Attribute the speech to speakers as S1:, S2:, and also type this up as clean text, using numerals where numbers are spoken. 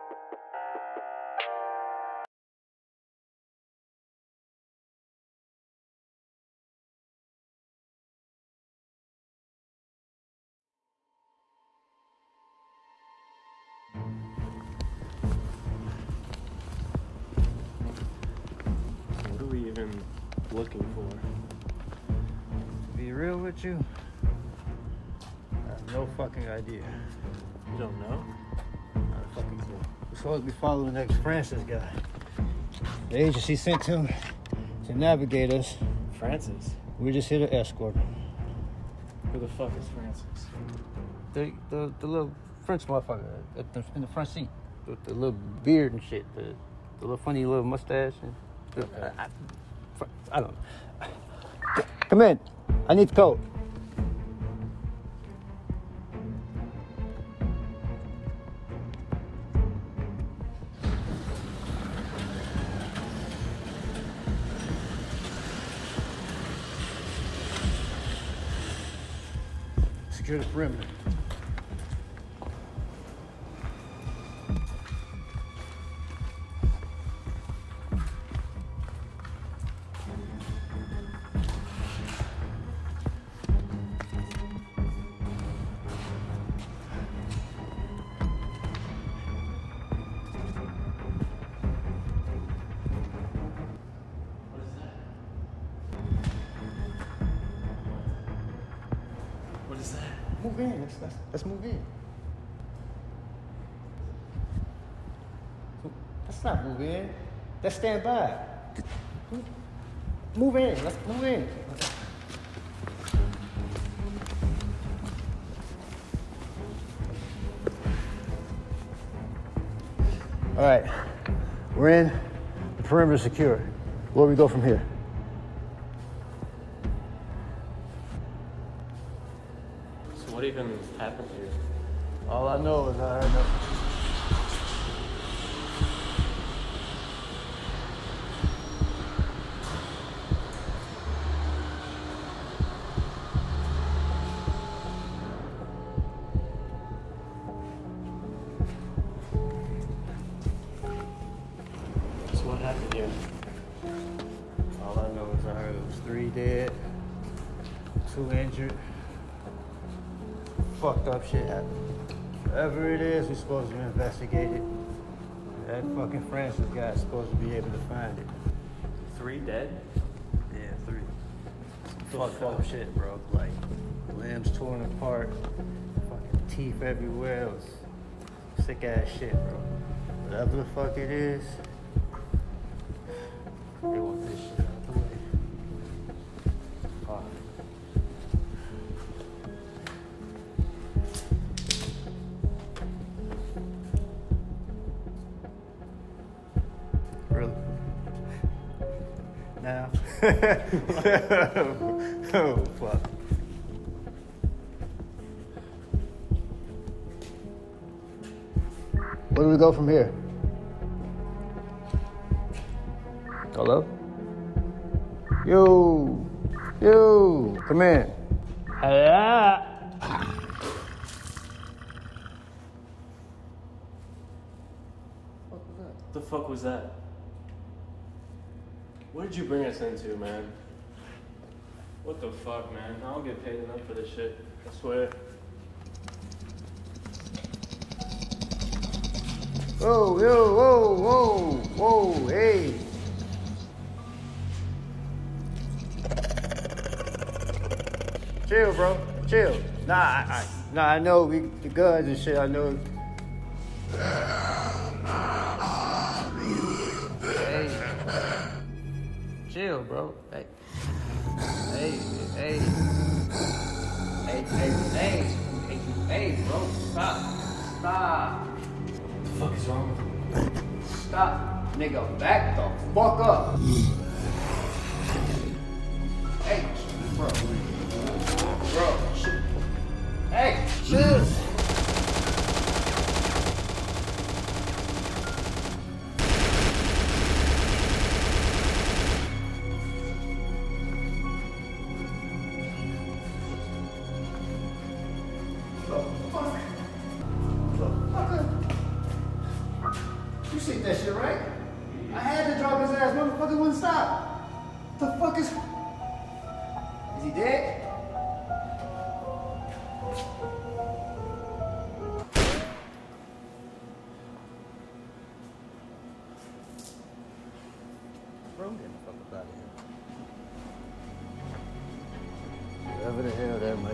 S1: What are we even looking for?
S2: To be real with you, I have no fucking idea.
S1: You don't know?
S2: Not a fucking clue. We're supposed to be following the next Francis guy. The agency sent him to navigate us.
S1: Francis?
S2: We're just here to escort him.
S1: Who the fuck is Francis?
S2: The little French motherfucker in the front seat. With the little beard and shit. The little funny little mustache. And
S1: Okay.
S2: I don't know. Come in. I need the coat. Secure the perimeter.
S1: What is that?
S2: Move in. Let's move in. Let's not move in. Let's stand by. Move in. Let's move in. All right. We're in. The perimeter is secure. Where do we go from here?
S1: So what even happened here?
S2: All I know is I heard no.
S1: So what happened here?
S2: All I know is I heard it was 3 dead, 2 injured. Fucked up shit happened. Whatever it is, we're supposed to investigate it. That fucking Francis guy is supposed to be able to find it.
S1: 3 dead?
S2: Yeah, 3. Fucked up shit, bro. Like, limbs torn apart, fucking teeth everywhere. It was sick ass shit, bro. Whatever the fuck it is, they want this shit out the way. All right. Really? Now? Oh, fuck. Where do we go from here? Hello? Yo, come in. Hello?
S1: The fuck was that? What did you bring us into, man? What the fuck, man? I don't get paid enough for this shit. I swear.
S2: Whoa, hey. Chill, bro, chill. Nah, I know the guns and shit, I know. Hey. Chill, bro. Hey, bro, stop.
S1: What the fuck is wrong with you?
S2: Stop, nigga, back the fuck up. Hey, bro, shit. Hey, chill.
S3: You see that shit, right? I had to drop his ass. Motherfucker wouldn't stop. The fuck is he dead?
S2: Bro, I'm getting the fuck up out of here. Whatever the hell that might